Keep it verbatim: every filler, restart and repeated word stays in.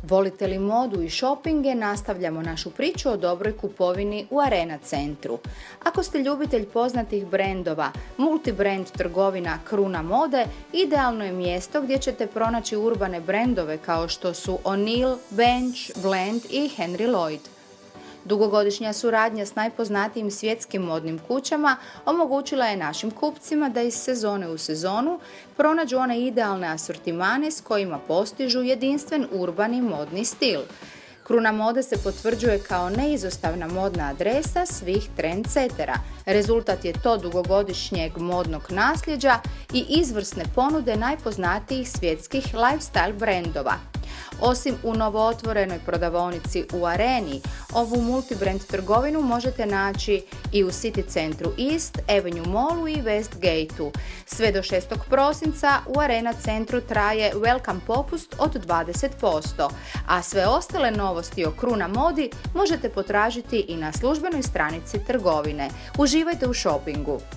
Volite li modu i šopinge, nastavljamo našu priču o dobroj kupovini u Arena centru. Ako ste ljubitelj poznatih brendova, multibrand trgovina Kruna mode idealno je mjesto gdje ćete pronaći urbane brendove kao što su O'Neill, Bench, Blend i Henry Lloyd. Dugogodišnja suradnja s najpoznatijim svjetskim modnim kućama omogućila je našim kupcima da iz sezone u sezonu pronađu one idealne asortimane s kojima postižu jedinstven urbani modni stil. Kruna mode se potvrđuje kao neizostavna modna adresa svih trendsetera. Rezultat je to dugogodišnjeg modnog nasljeđa i izvrsne ponude najpoznatijih svjetskih lifestyle brendova. Osim u novootvorenoj prodavaonici u Areni, ovu multibrand trgovinu možete naći i u City centru East, Avenue Mallu i Westgateu. Sve do šestog prosinca u Arena centru traje welcome popust od dvadeset posto, a sve ostale novosti o Kruna modi možete potražiti i na službenoj stranici trgovine. Uživajte u šopingu!